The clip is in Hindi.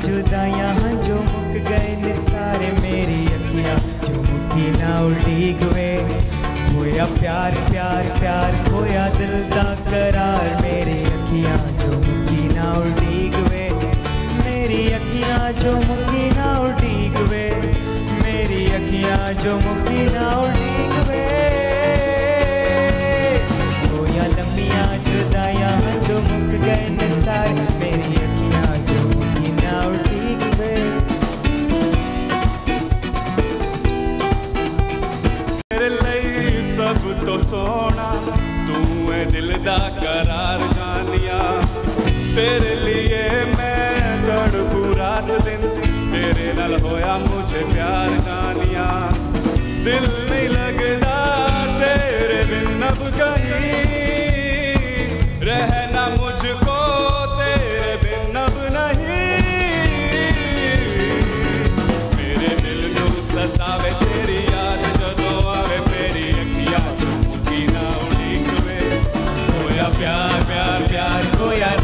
जुदाइयां जो मुक गए निसारे मेरी अखियां जो मुकी ना उड़ीक वे खोया प्यार प्यार प्यार खोया दिल दा करार मेरी अखियां जो मुकी ना उड़ीक वे मेरी अखियां जो मुकी ना उड़ीक वे मेरी अखियां जो मुकी ना उड़ीक वे खोया लम्बियां जुदाइयां जो मुक गए निसारे मेरी अखियां जो मुकी ना उड़ीक वे मेरे लिए सब तो सोना तू है दिल दा करार जानिया तेरे लिए मैं तड़पू रात दिन तेरे नाल होया मुझे प्यार जानिया दिल नहीं लगता तेरे बिन अब कहीं रहना मुझको तेरे बिन अब नहीं मेरे दिल को सतावे तेरी याद जदों आवे मेरी अखियां चुकी ना उड़ीक वे खोया प्यार प्यार प्यार खोया